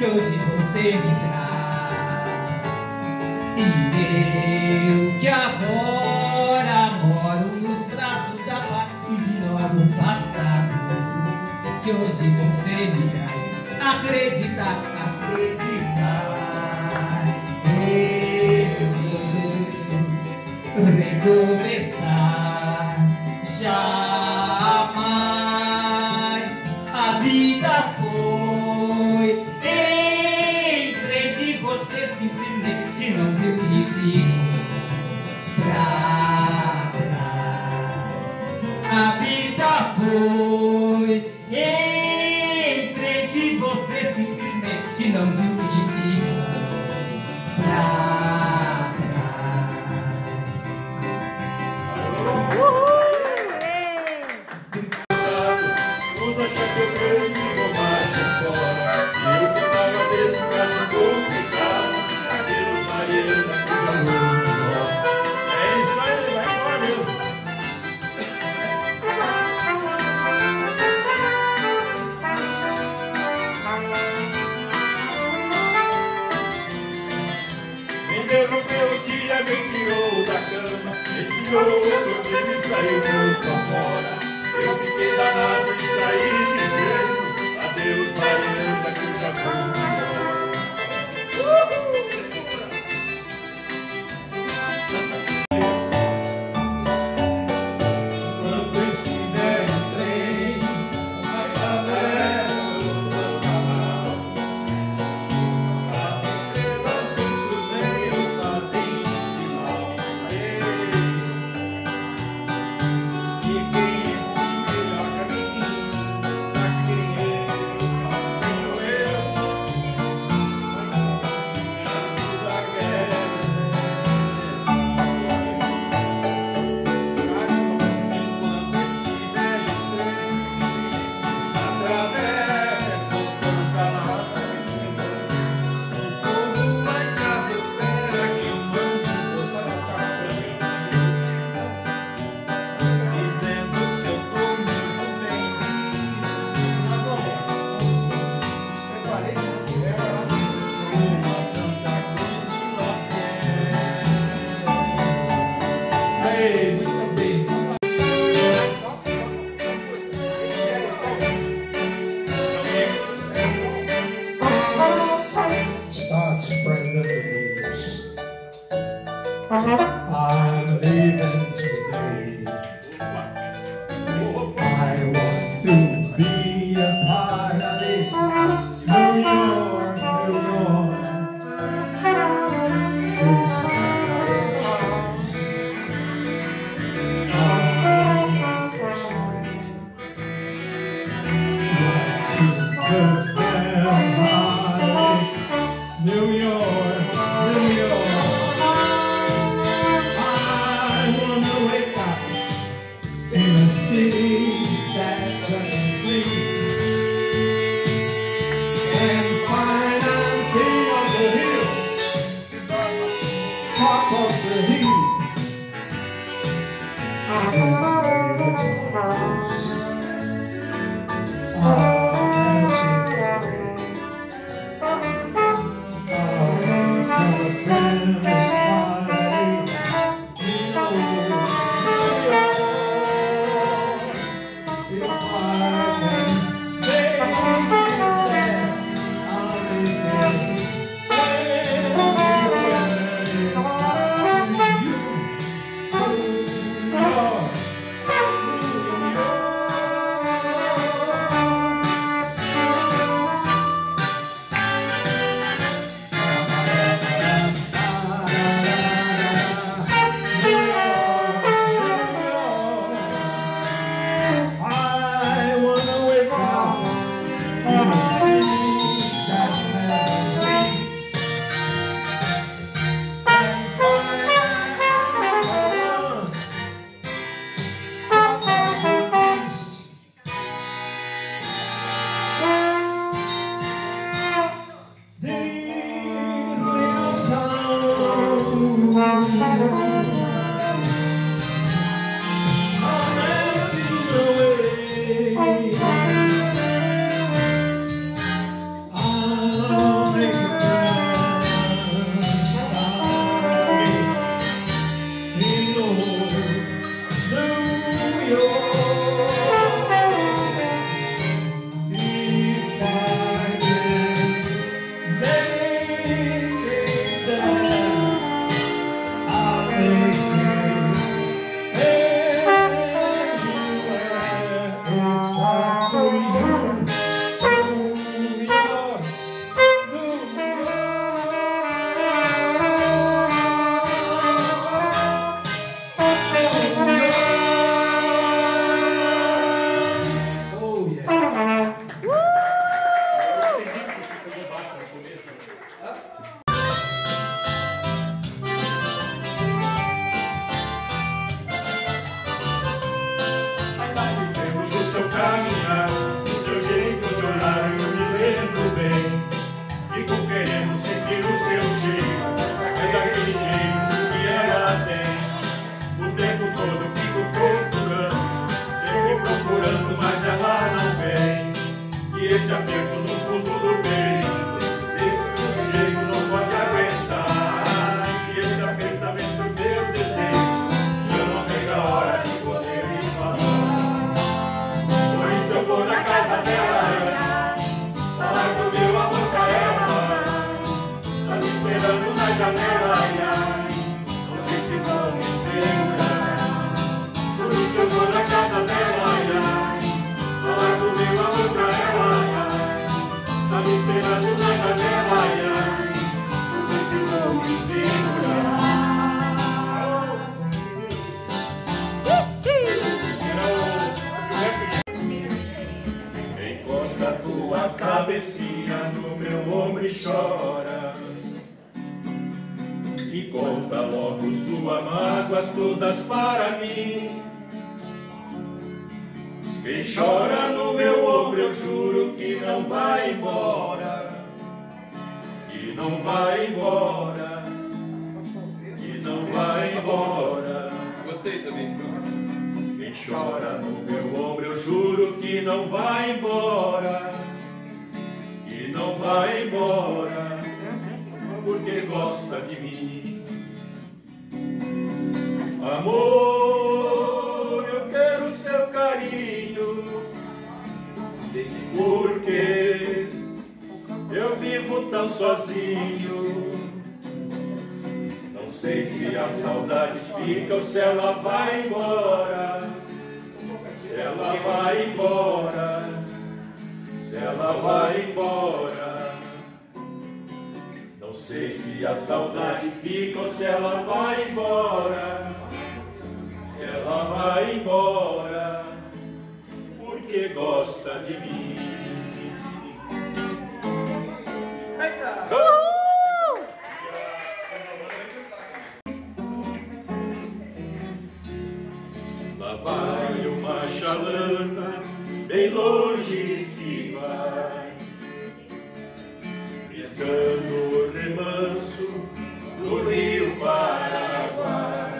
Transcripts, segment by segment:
que hoje você me traz. E eu que agora moro nos braços da paz, ignoro o passado que hoje você me traz. Acreditar, eu recomeçar. Jamais a vida foi em frente, você simplesmente não viu que ficou pra trás. A vida foi em frente, você simplesmente não viu que ficou pra trás. Me tirou da cama, esse outro que me saiu muito afora. Eu fiquei danado e saí dizendo adeus, Mariana, que eu já vou embora. Quando estiver no trem, atravesso o canal. As estrelas do cruzeiro fazem I'm leaving today. I want to be a part of it. New York, New York. This New York, New York. In a city that doesn't sleep, and find I'm king of the hill, top of the heap. Oh Fico querendo sentir o seu cheiro, é daquele jeito que ela tem. O tempo todo fico procurando, sempre procurando, mas ela não vem. E esse aperto no fundo do peito, esse sujeito não pode aguentar. E esse apertamento do meu desejo, eu não vejo a hora de poder lhe falar. Por isso eu vou na casa dela, falar do meu amor pra ela. Tá me esperando na janela, ai, ai, não sei se vou me segurar. Por isso eu vou na casa dela, ai, ai, falar do meu amor pra ela, ai, ai. Tá me esperando na janela, ai, ai, não sei se vou me segurar. Encosta tua cabecinha no meu ombro e chora. E conta logo suas mágoas todas para mim. Quem chora no meu ombro eu juro que não vai embora. Que não vai embora. Que não vai embora. Gostei também. Quem chora no meu ombro eu juro que não vai embora. Que não vai embora. Porque gosta de mim. Amor, eu quero seu carinho, porque eu vivo tão sozinho. Não sei se a saudade fica ou se ela vai embora. Se ela vai embora. Se ela vai embora. Não sei se a saudade fica ou se ela vai embora. Se ela vai embora, porque gosta de mim. Lá vai uma chalana, bem longe se vai, piscando o remanso do rio Paraguai.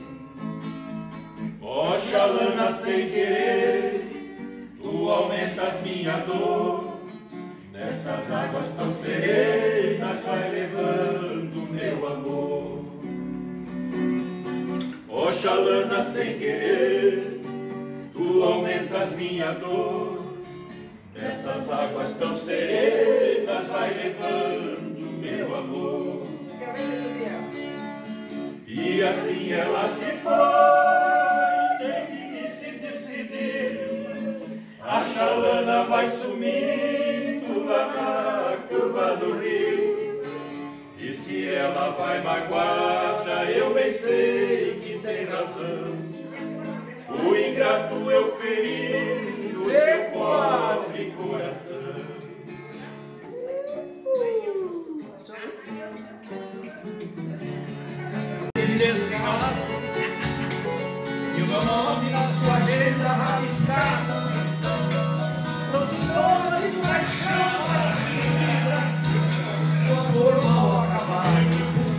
Ó chalana, sem querer, tu aumentas minha dor. Nessas águas tão serenas vai levando meu amor. Ó chalana, sem querer, tu aumentas minha dor. Nessas águas tão serenas vai levando meu amor. E assim ela se foi, nem que se despedir. A chalana vai sumindo lá na curva do rio. E se ela vai magoada, eu bem sei que tem razão. Fui ingrato, eu feri o seu pobre coração. E o meu nome na sua agenda rabiscada são sintomas de paixão da vida, do amor mal acabado.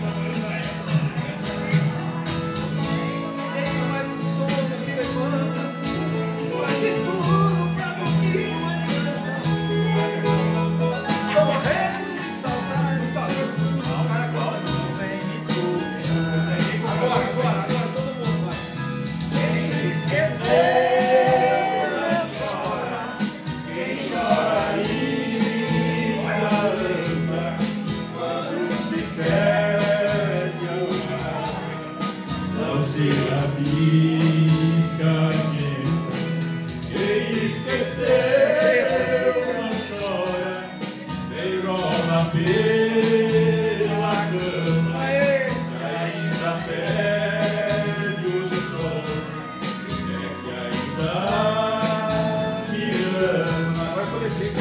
Deixa mais um som que te levanta, faz de tudo pra dormir, não adianta. Tô morrendo de saudade, tá louco, os caras quando não vem me tudo. Agora, todo mundo vai. Quem me esqueceu? Quem esqueceu não chora, nem rola pela cama, ainda perde o sol, é que ainda me ama. Vai poder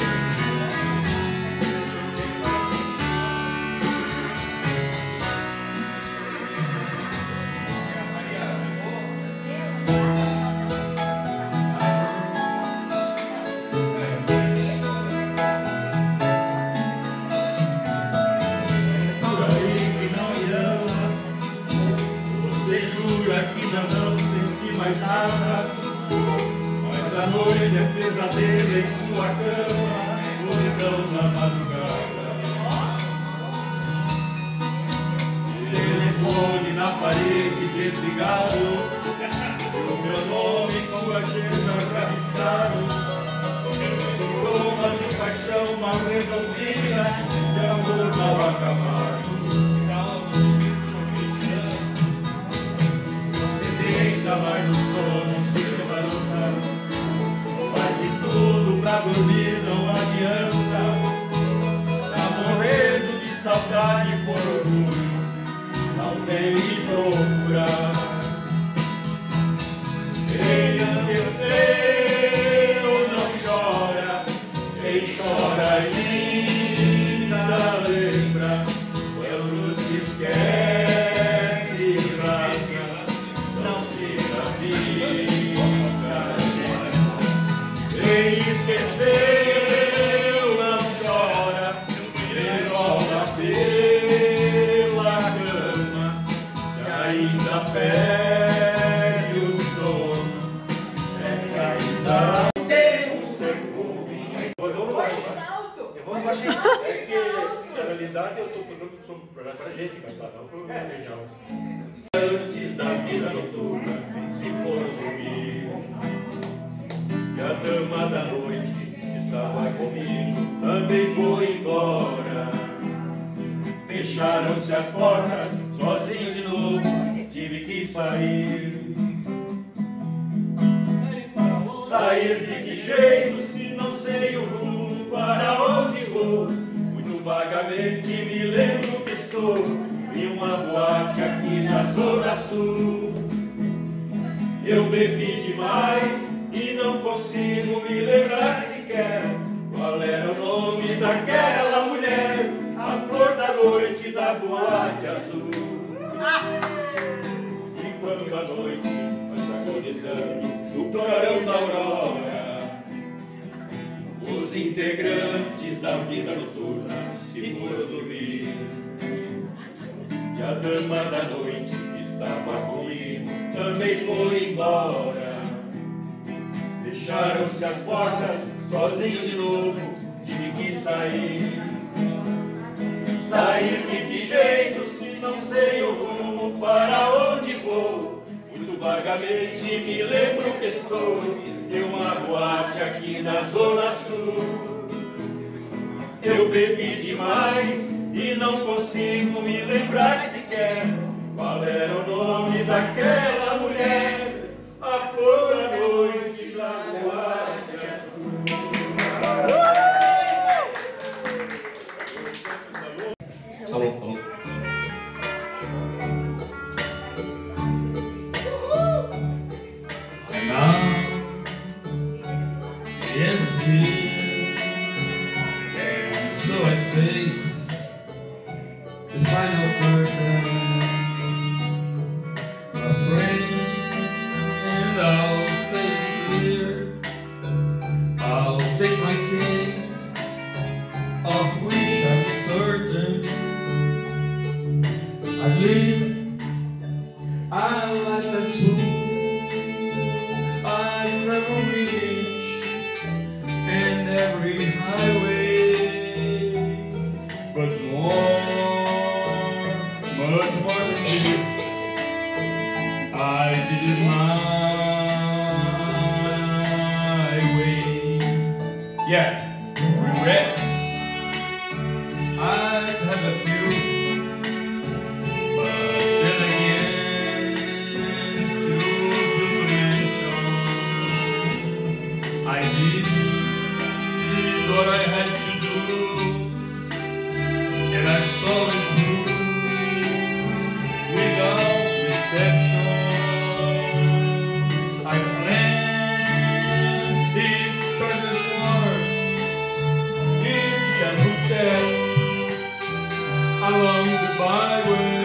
pesadelo em sua cama, solidão na madrugada. Telefone na parede desligado, o meu nome e sua agenda rabiscado. Sintomas de paixão mal resolvida, de amor mal acabado. Você deita mais no sono, se levanta, faz de tudo pra dormir, não adianta. Tá morrendo de saudade por orgulho, não vem me procurar. Quem esqueceu não chora, quem chora ainda lembra. Quando se esquece, rasga, não se avisa. Quem esqueceu não chora, quem rola pela cama, se ainda perde o sono, é caída. É que, na realidade, eu estou tocando para a gente cantar, não para o feijão. Antes da vida noturna, se for dormir, e a dama da noite estava comigo, também foi embora. Fecharam-se as portas, sozinho de novo, tive que sair. Sair de que jeito, se não sei o rumo, para onde vou? Muito vagamente me lembro que estou em uma boate aqui na Zona Sul. Eu bebi demais e não consigo me lembrar sequer qual era o nome daquela mulher, a flor da noite da boate azul. E quando a noite vai sacolizando no clarão da aurora, os integrantes da vida noturna se foram dormir. E a dama da noite estava comigo, também foi embora. Fecharam-se as portas, sozinho de novo, tive que sair. Sair de que jeito, se não sei o rumo, para onde vou? Muito vagamente me lembro que estou em uma boate aqui na Zona Sul. Eu bebi demais e não consigo me lembrar sequer qual era o nome daquela mulher, a flor da noite da boate azul. Salão, salão. And now the end is here, and so I face the final curtain, afraid, and I'll say it clear. I'll take my case, of which I'm certain. I believe I'll let that soon I'll never reach, and every highway, but much more than this, I did it my way. Yeah, regrets, I've had a few. I did what I had to do, and I saw it through without exception. I planned each turning course, each careful step along the byway,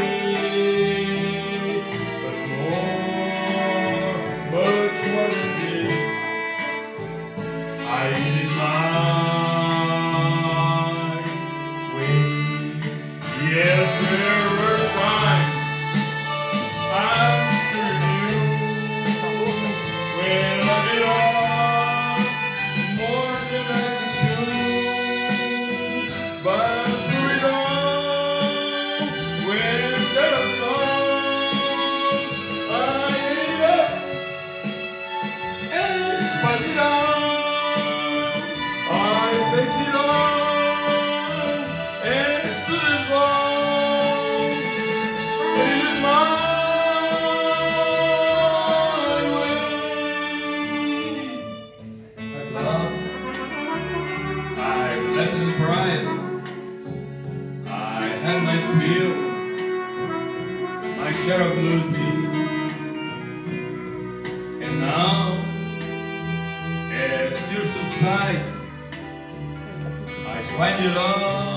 but much more than this, I did it my way. Yes, there were times I'm sure you, when I did all feel my share of losing, and now as tears subside, I find it all.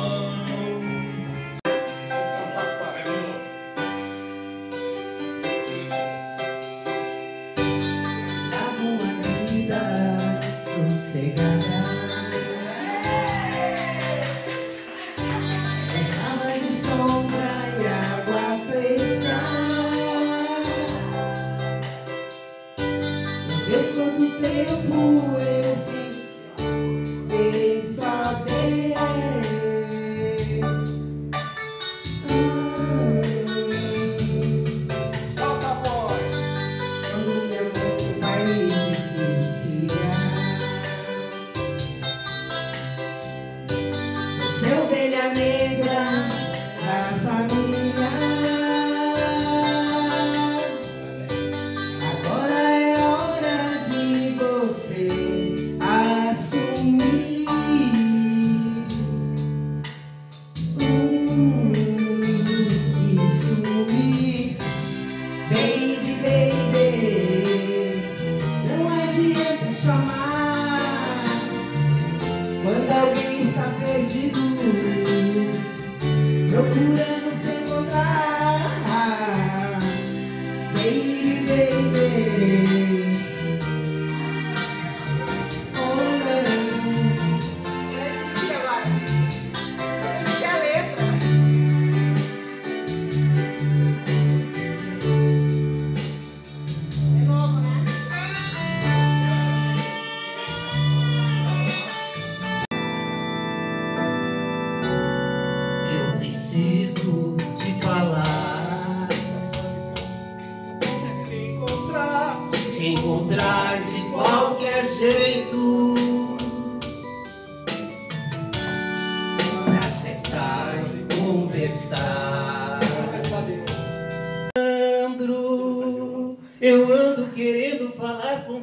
Encontrar de qualquer jeito pra sentar e conversar. Leandro, eu ando querendo falar com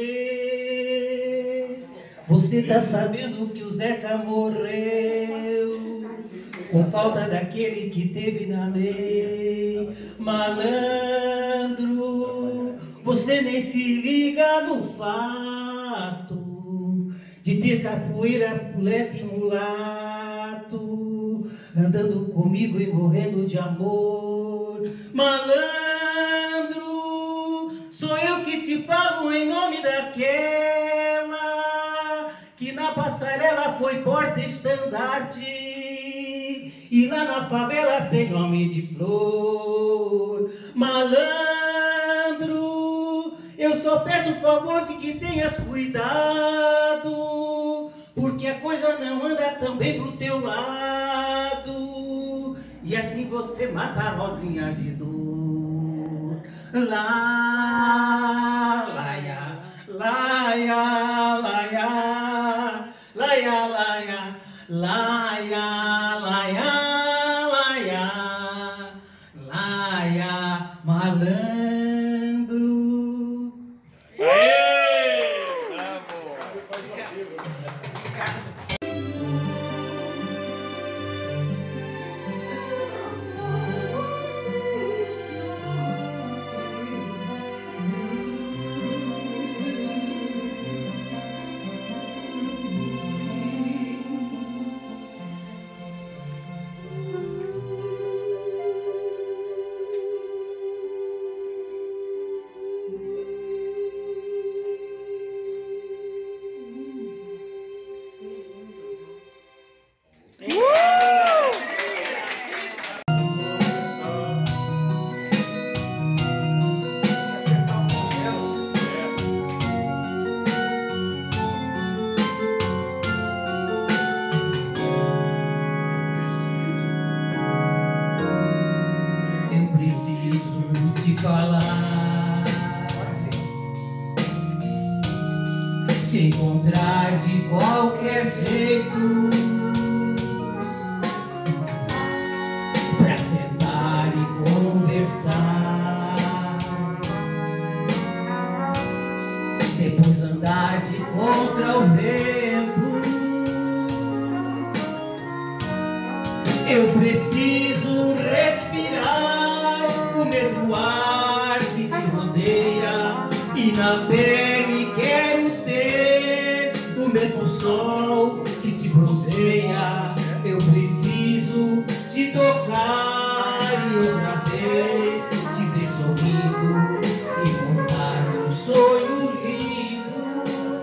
você. Você tá sabendo que o Zeca morreu com falta daquele que teve na lei. Malandro, você nem se liga no fato de ter capoeira, puleta e mulato andando comigo e morrendo de amor. Malandro, sou eu que te falo em nome daquela que na passarela foi porta-estandarte e lá na favela tem nome de flor. Malandro, eu só peço o favor de que tenhas cuidado, porque a coisa não anda tão bem pro teu lado, e assim você mata a Rosinha de dor. Lá, laia, laia, laia, laia, laia, laia, laia, laia, laia, malandro. Te encontrar de qualquer jeito pra sentar e conversar, depois andar de contra o vento Eu preciso respirar o mesmo ar que te rodeia, e na pele quero ter o mesmo sol que te bronzeia. Eu preciso te tocar e outra vez te ver sorrindo e contar um sonho lindo.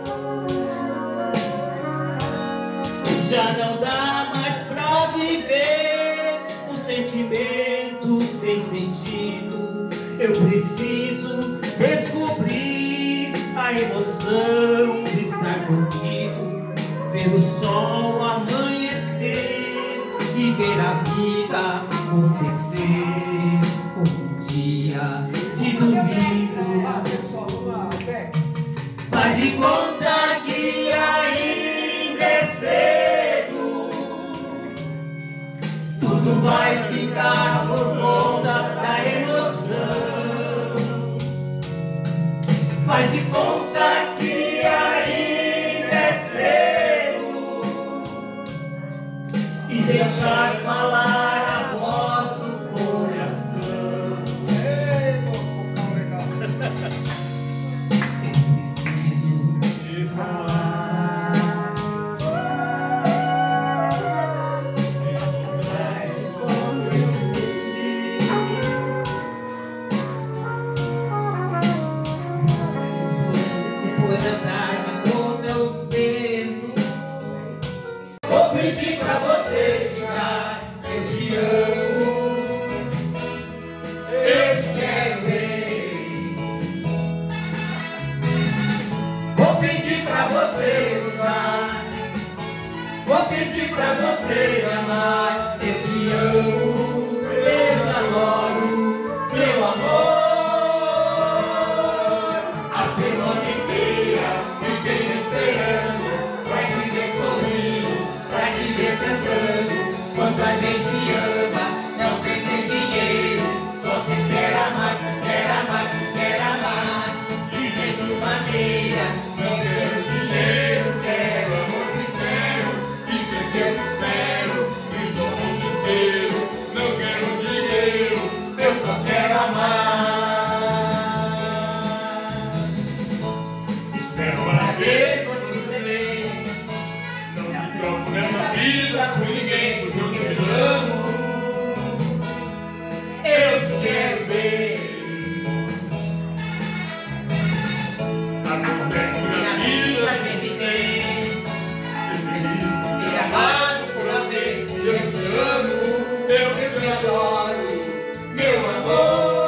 Já não dá mais pra viver um sentimento sem sentido. Eu preciso descobrir a emoção de estar contigo, ver o sol amanhecer e ver a vida acontecer como um dia de domingo. Faz de conta que ainda é cedo, tudo vai ficar por conta da emoção. Faz de conta que ainda é cedo e deixar falar a voz do coração. Eu preciso te falar. Depois andar de contra o vento, vou pedir pra você ficar. Eu te amo, eu te quero bem. Vou pedir pra você usar, vou pedir pra você me amar. Eu te amo, eu te adoro, meu amor. A semana inteira fiquei esperando pra te ver sorrindo, pra te ver cantando. Quando a gente ama, não pensa em dinheiro, só se quer amar, se quer amar, se quer amar. De jeito maneira, não quero dinheiro, quero amor sincero. Isso é que eu espero, e do mundo inteiro. Não quero dinheiro, eu só quero amar. Espero uma vez você ver, não te troco nessa vida por ninguém, porque eu te amo, eu te quero bem. Acontece na vida, a gente tem ser amado por alguém. Eu te amo, eu te adoro, meu amor.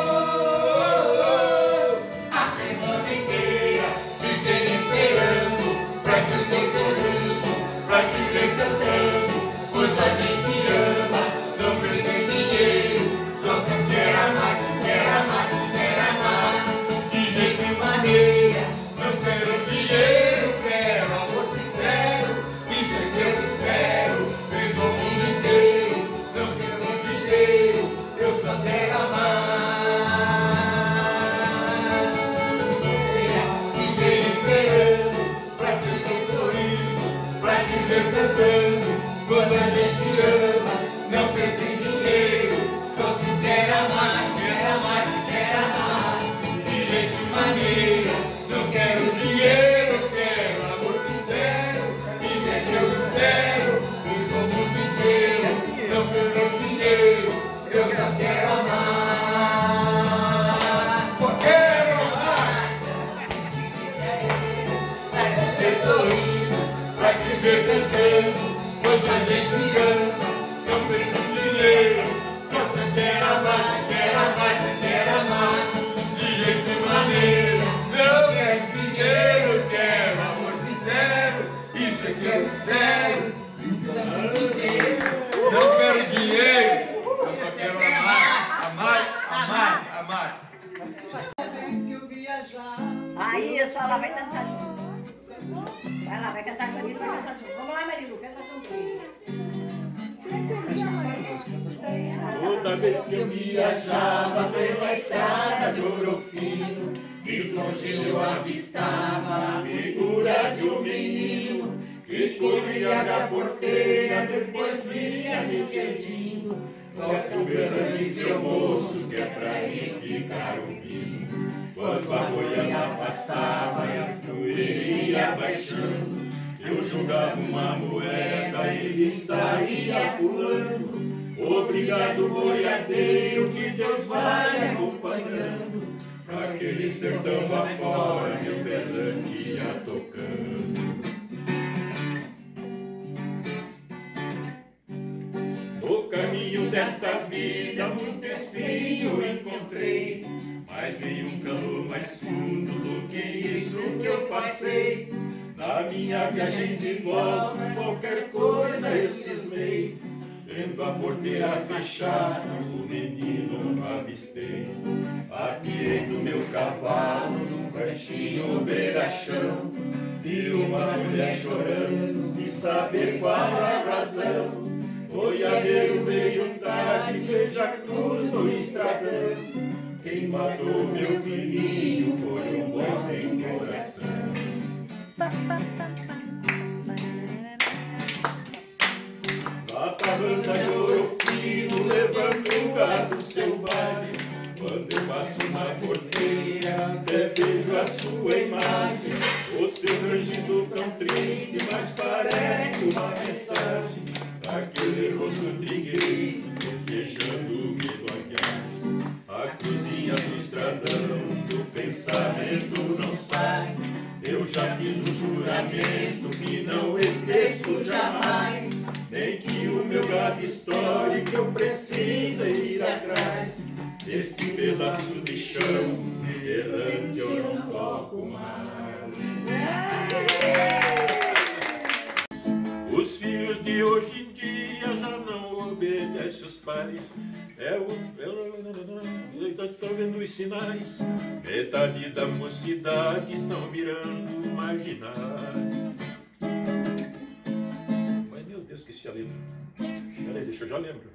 A semana inteira fiquei esperando pra te ver sorrindo, pra te ver cantando. Quando a gente ama, não pensa em dinheiro, só se quer amar, se quer amar, se quer amar. De jeito e maneira, não quero dinheiro, quero amor sincero. Isso é que eu espero, vem do mundo inteiro. Não quero dinheiro, eu só quero amar. Fiquei esperando pra te ver sorrindo, pra te ver cantando. Quando a gente ama, não pensa em dinheiro, só se quer amar, se quer amar. De jeito e maneira, não quero dinheiro, quero amor sincero. Isso é que eu espero, vem do mundo inteiro. Não quero dinheiro, eu só quero amar. Só quero amar. Eu tô indo pra te ver cantando. Quando a gente ama, não pensa em dinheiro, só se quer amar, se quer amar, se quer amar. De jeito e maneira, não quero dinheiro, quero amor sincero. Isso é que eu espero, não quero dinheiro, eu só quero amar, amar, amar, amar. Vez que eu viajar. Aí a Sala vai cantar junto. Vai lá, vai cantar com a Marilu, vai cantar junto. Vamos lá, Marilu, canta junto. Toda vez que eu viajava pela estrada de Ouro Fino, de longe eu avistava a figura de um menino que corria da porteira, depois vinha me pedindo, toca o berrante, seu moço, que é pra ir ficar ouvindo. Quando a boiada passava e eu ia baixando, eu jogava uma moeda e ele saía pulando. Obrigado, boiadeiro, que Deus vai acompanhando, pra aquele sertão afora, meu berrante ia tocando. No caminho desta vida, muito espinho encontrei, mas nenhum calor mais fundo do que isso que eu passei. Na minha viagem de volta, qualquer coisa eu cismei, vendo a porteira fechada, o menino avistei. Apiei do meu cavalo, num ranchinho beira-chão, vi uma mulher chorando, sem saber qual a razão. Boiadeiro veio tarde, veja a cruz no estradão. Quem matou meu filhinho foi um boi sem coração. Bata a banda de ouro fino, levando um gado selvagem. Quando eu passo na porteira, até vejo a sua imagem. Você rangido tão triste, mas parece uma mensagem daquele rosto trigueiro, desejando-me do viagem. A cruzinha do estradão, do pensamento não sai. Eu já fiz um juramento que não esqueço jamais, nem que o meu gado estoure, que eu preciso ir atrás deste pedaço de chão, errante eu não toco mais. Os filhos de hoje em dia já não obedecem os pais. Estou vendo os sinais. Metade da mocidade estão virando marginais. Mas meu Deus, esqueci a letra. Peraí, deixa eu já lembro.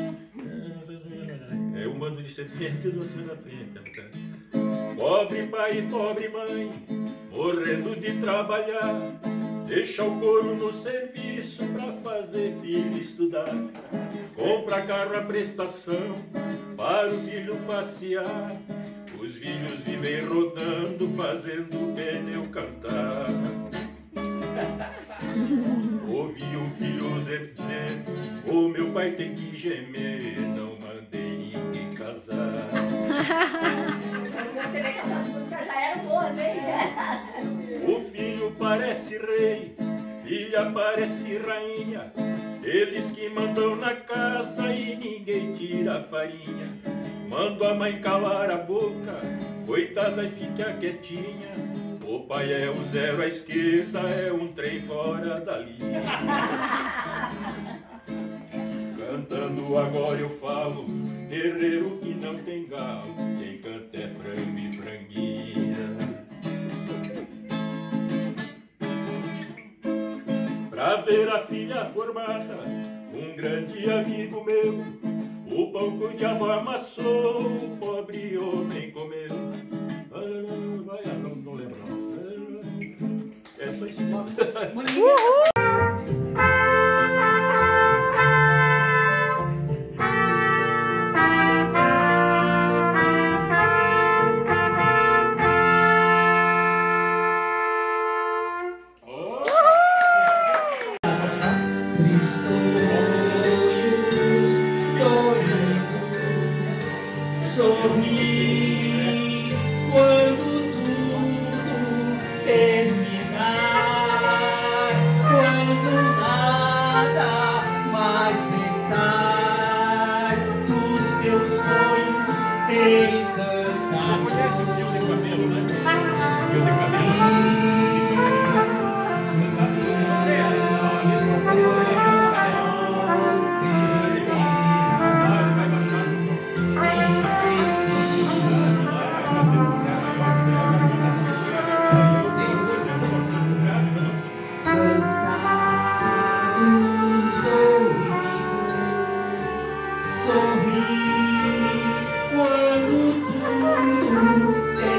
É um bando de serpentes você na frente. Pobre pai e pobre mãe, morrendo de trabalhar, deixa o couro no serviço pra fazer filho estudar. Compra carro à prestação para o filho passear. Os filhos vivem rodando, fazendo o pneu cantar. Ouvi o filho dizer, o meu pai tem que gemer, não mandei ninguém casar. Você vê que essas músicas já eram boas, hein? O filho parece rei, filha parece rainha, eles que mandam na casa e ninguém tira a farinha. Mando a mãe calar a boca, coitada e fica quietinha. O pai é o zero à esquerda, é um trem fora da linha. Cantando agora eu falo, terreiro que não tem galo, quem canta é frango e franguinha. Pra ver a filha formada, um grande amigo meu, o pão que o diabo amassou, o pobre homem comeu. Não lembro não. É só isso. Sorri quando tudo terminar, quando nada mais restar dos teus sonhos encantar. Você conhece o fio de cabelo, né? Fio de cabelo. Sorri quando tudo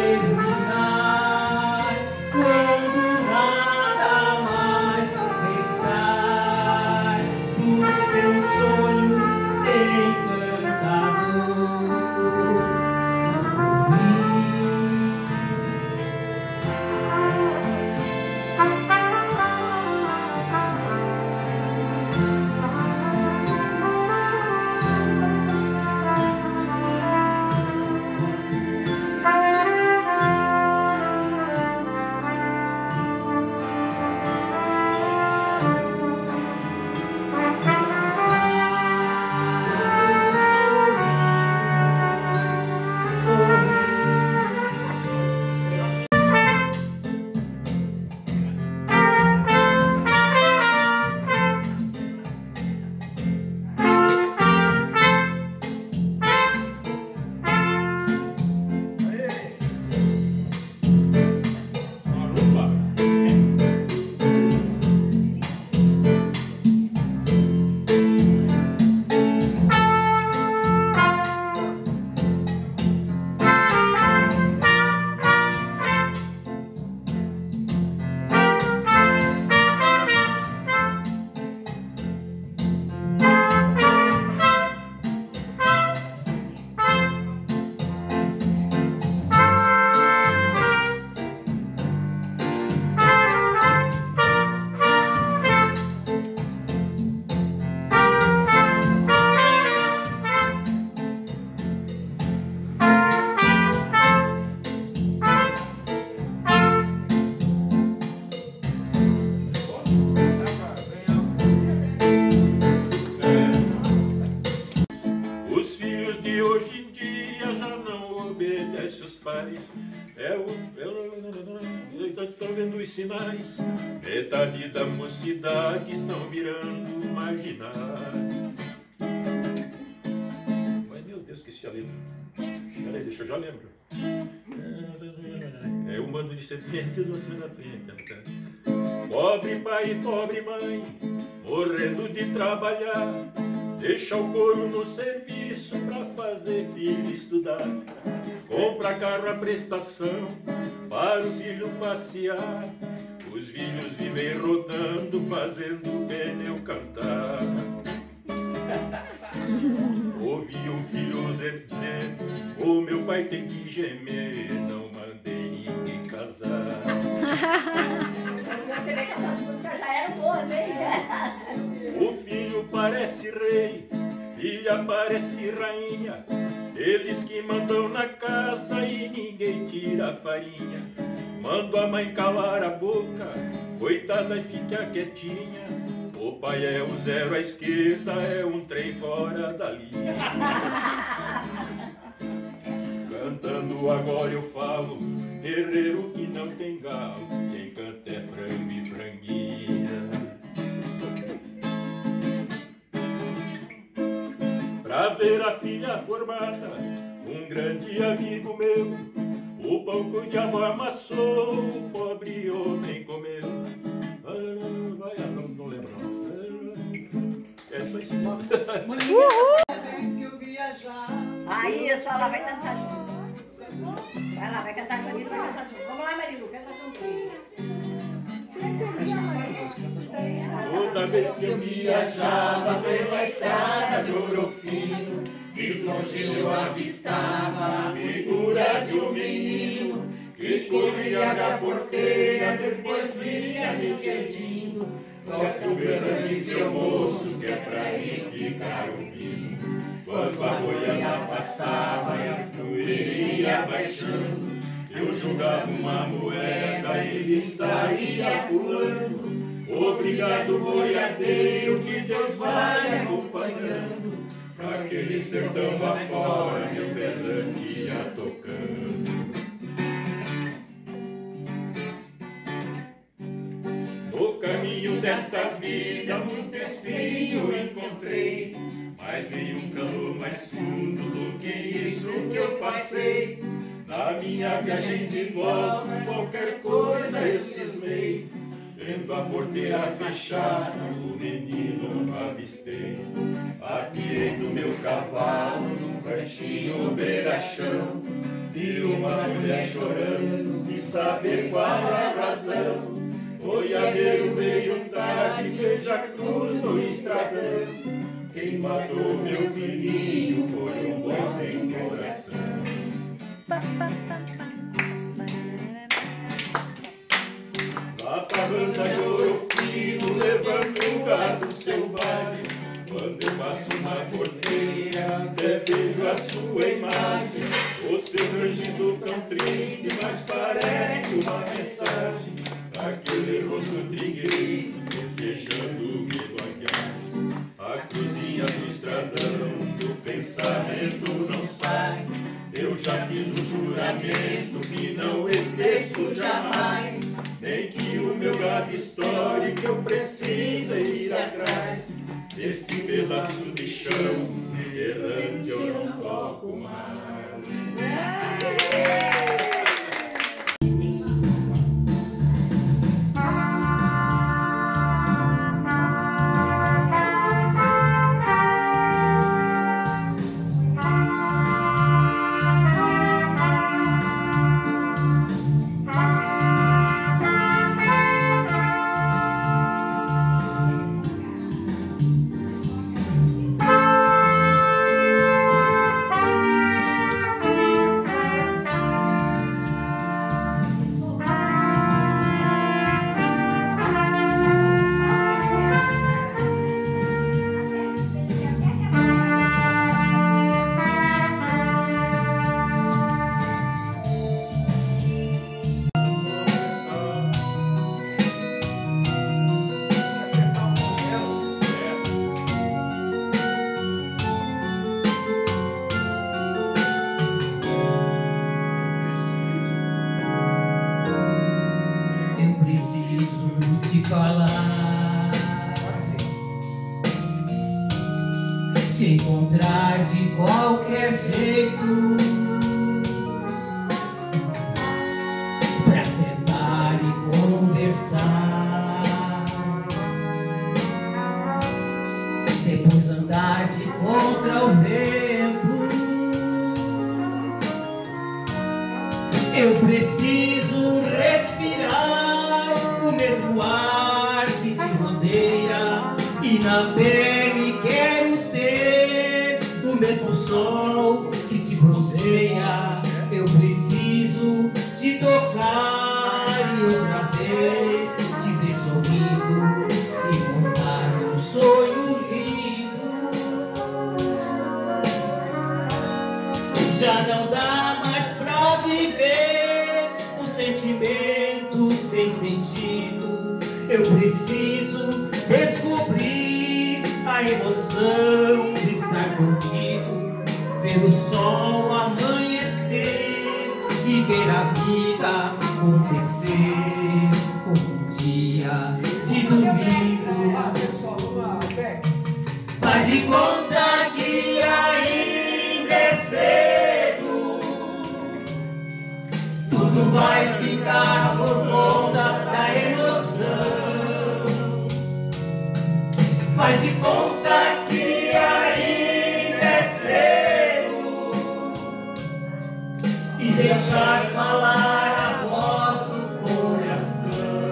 Estão vendo os sinais, metade da mocidade estão virando marginais. Mas meu Deus, esqueci a letra. Peraí, deixa eu já lembro. É um bando de serpentes você na frente. Pobre pai e pobre mãe, morrendo de trabalhar, deixa o couro no serviço pra fazer filho estudar. Compra carro à prestação para o filho passear. Os filhos vivem rodando, fazendo o pneu cantar. Ouvi um filho dizer: o meu pai tem que gemer, não mandei ninguém casar. Você vê que essas músicas já eram boas, hein? O filho parece rei, filha parece rainha, eles que mandam na casa e ninguém tira a farinha. Mando a mãe calar a boca, coitada e fica quietinha. O pai é o zero à esquerda, é um trem fora da linha. Cantando agora eu falo, guerreiro que não tem galo, quem canta é frango e franguinha. Pra ver a filha formada, um grande amigo meu, o pão que o diabo amassou, o pobre homem comeu. Não lembro não. Essa é só. Vez que eu viajar. Aí, isso, ela vai cantar junto. Vai lá, vai cantar com a Nina, vai cantar junto. Vamos lá, Marilu, canta junto. Toda vez que eu viajava pela estrada de Ouro Fino, de longe eu avistava a figura de um menino que corria da porteira, depois vinha de quietinho. Toca o berrante, seu moço, que é pra ele ficar ouvindo. Quando a boiada passava e a poeira ia baixando, eu jogava uma moeda e ele saía pulando. Obrigado, boiadeiro, que Deus vai acompanhando. Pra aquele sertão afora, meu berrante ia tocando. No caminho desta vida, muito espinho encontrei, mas nenhum calor mais fundo do que isso que eu passei. Na minha viagem de volta, qualquer coisa eu cismei. Vendo a porteira fechada, o menino avistei. Atirei do meu cavalo num ranchinho beira-chão. Vi uma mulher chorando, de saber qual a razão. Boiadeiro veio tarde, veja a cruz no estradão. Quem matou meu filhinho foi um boi sem coração. Lá pra banda de Ouro Fino, levando um gado selvagem. Quando eu passo na porteira, até vejo a sua imagem. Você rangido tão triste, mas parece uma mensagem. Aquele rosto trigueiro, desejando me guardar. A cruzinha do estradão, do pensamento não sai. Eu já fiz um juramento que não esqueço jamais. Nem que o meu gado histórico eu preciso ir atrás. Este pedaço de chão errante eu não toco mais. Te encontrar de qualquer jeito, pra sentar e conversar, depois andar de contra o vento. Eu preciso respirar o mesmo ar que te rodeia, e na pele quero ter o mesmo sol que te bronzeia. Eu preciso te tocar e outra vez te ver sorrindo e contar um sonho lindo. Já não dá mais pra viver um sentimento sem sentido. Eu preciso descobrir a emoção de estar contigo, ver o sol amanhecer e ver a vida acontecer como um dia de domingo. Faz de conta que ainda é cedo, tudo vai ficar por conta da emoção. Faz de conta que ainda é cedo e deixar falar a voz do coração.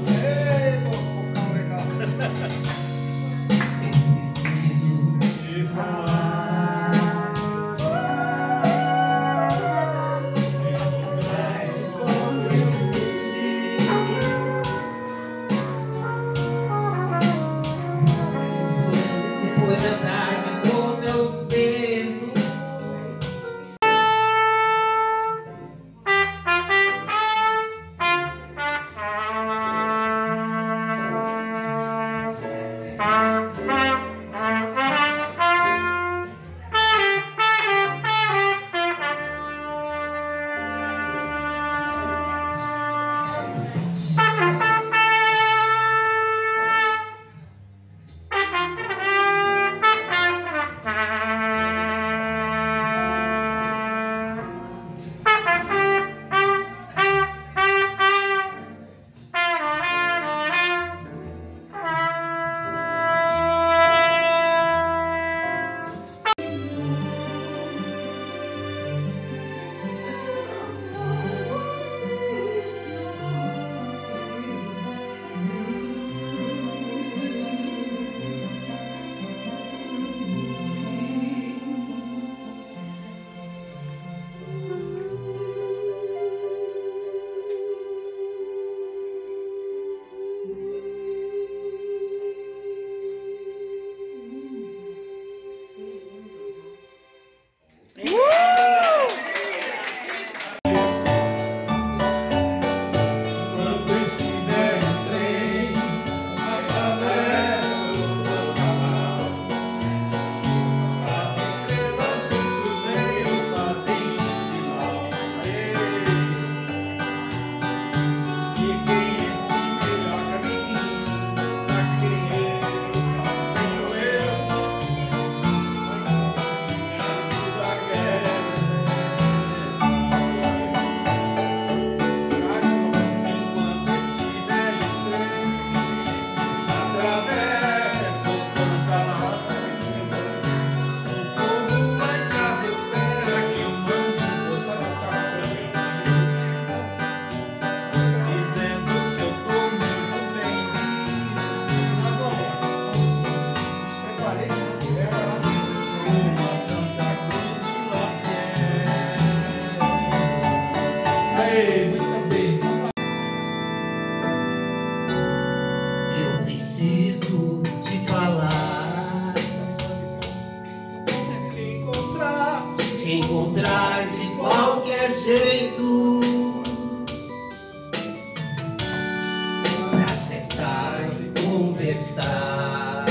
Eu preciso te falar, de como eu depois da tarde contra o vento. me encontrar de qualquer jeito, pra sentar e conversar.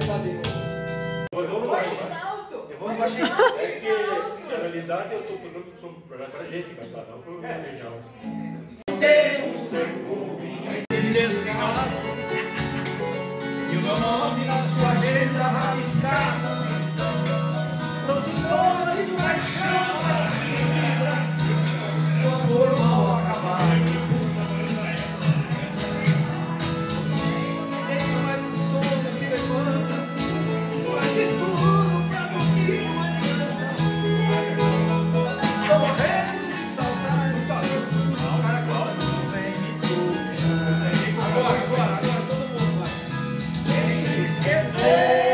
Eu vou baixar. É que, na realidade, eu estou tocando pra gente cantar, não pro feijão. Tem um cerco e o meu nome na sua agenda rabiscada. São sintomas de paixão que vibra do amor mal acabado. Deixa mais um som que te levanta, faz de tudo pra dormir, não adianta. Tô morrendo de saudade, tá louco, os caras gostam, vem me tudo. Agora, todo mundo vai. Quem esqueceu?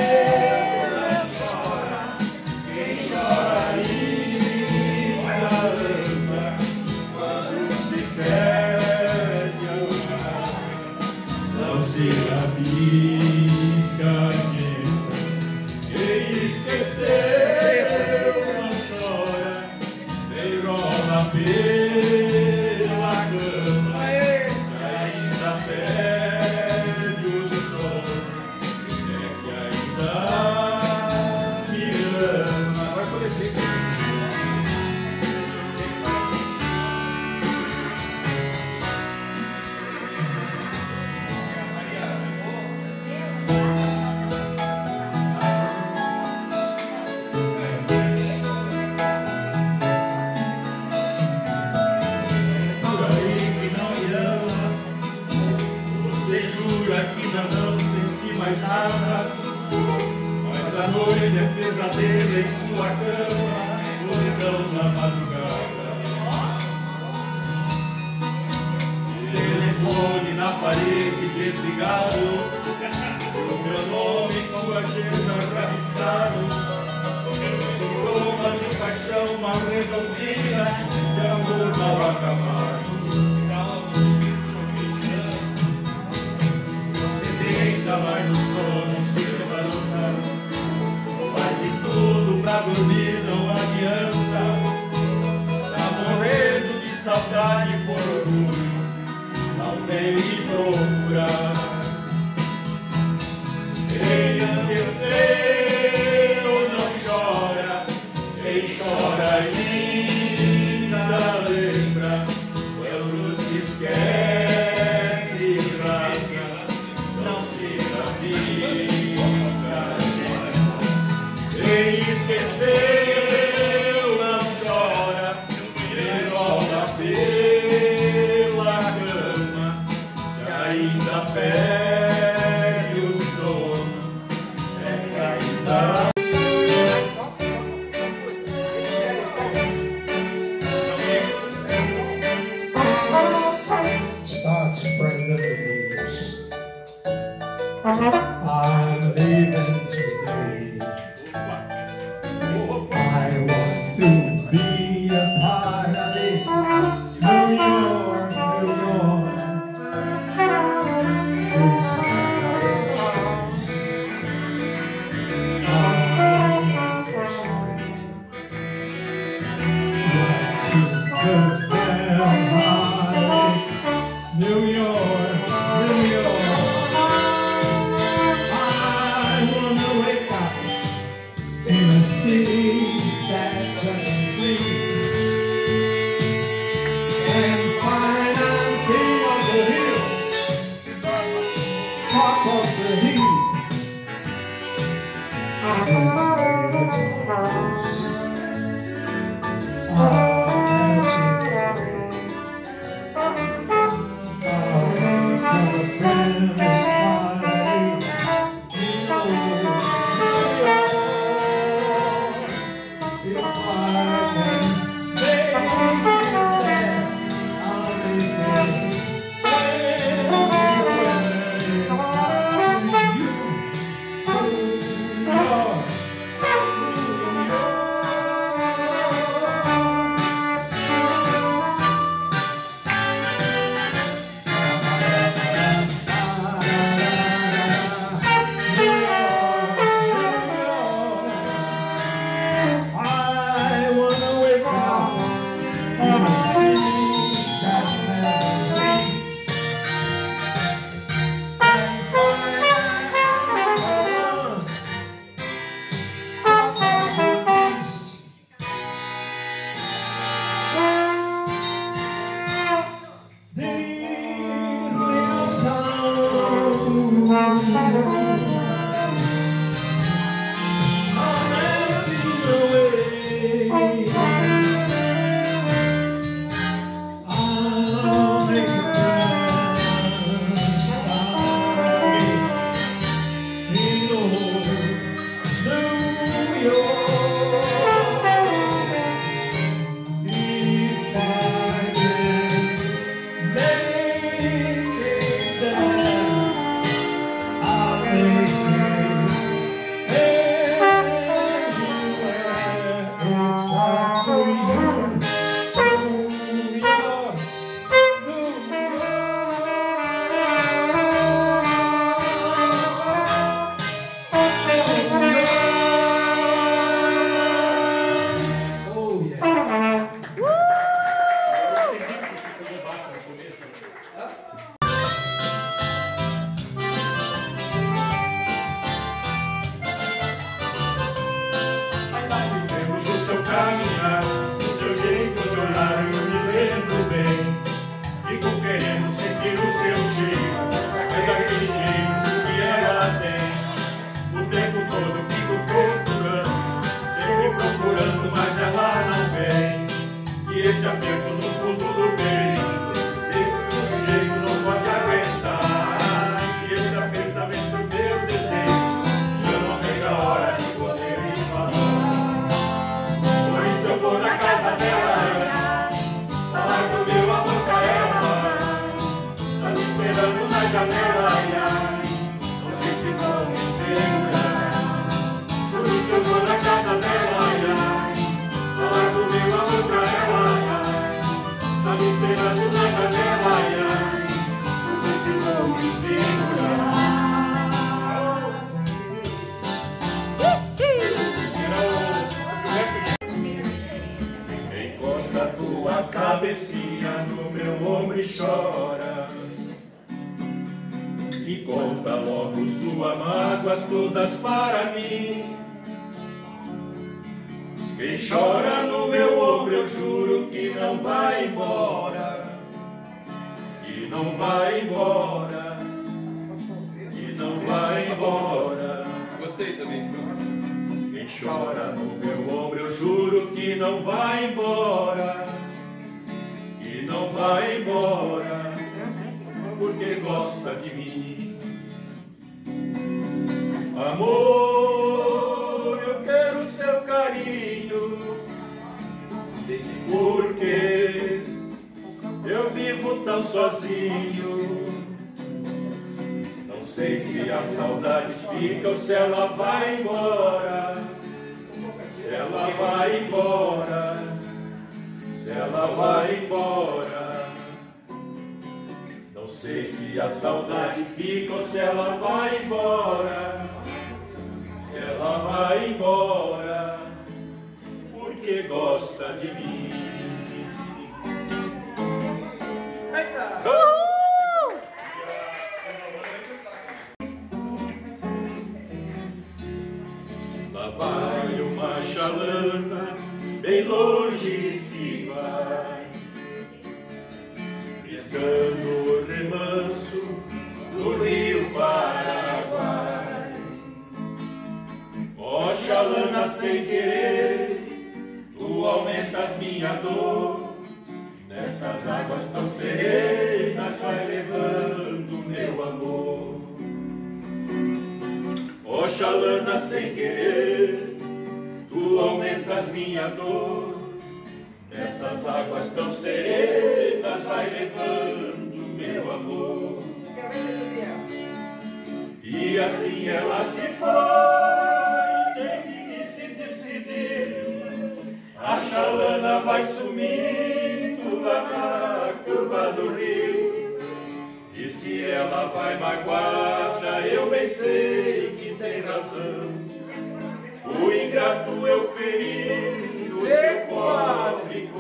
Mas a noite é pesadelo em sua cama, solidão na madrugada. Telefone na parede desligado, o meu nome em sua agenda rabiscado. Sintomas de paixão mal resolvida, de amor mal acabado. Deita mais no sono, se levanta, faz de tudo pra dormir, não adianta. Tá morrendo de saudade por orgulho, não vem me procurar. Quem esqueceu não chora, quem chora ainda lembra. Quando se esquece, rasga. Quem esqueceu não chora, nem rola pela cama. Se ainda perde o sono, é que ainda start spreading the news. I'm leaving today. I want to be a part of it. New York, New York. This New York, New York. I wanna wake up in a city that doesn't sleep and find I'm king of the hill, top of the heap. tua cabecinha no meu ombro e chora. E conta logo suas mágoas todas para mim. Quem chora no meu ombro eu juro que não vai embora. E não vai embora. E não vai embora. Gostei também. Quem chora no meu ombro eu juro que não vai embora. E não vai embora. Porque gosta de mim. Amor, eu quero seu carinho, porque eu vivo tão sozinho. Não sei se a saudade fica ou se ela vai embora. Se ela vai embora. Se ela vai embora. Não sei se a saudade fica ou se ela vai embora. Se ela vai embora, porque gosta de mim. Lá vai uma chalana, bem longe se vai, pescando o remanso do rio Paraguai. Ó chalana, sem querer, tu aumentas minha dor. Nessas águas tão serenas vai levando meu amor. Ó chalana, sem querer, tu aumentas minha dor. Nessas águas tão serenas vai levando meu amor. E assim ela se foi, tem que se despedir. A chalana vai sumindo lá na curva do rio. E se ela vai magoada, eu bem sei que tem razão. Fui ingrato, eu feri o seu pobre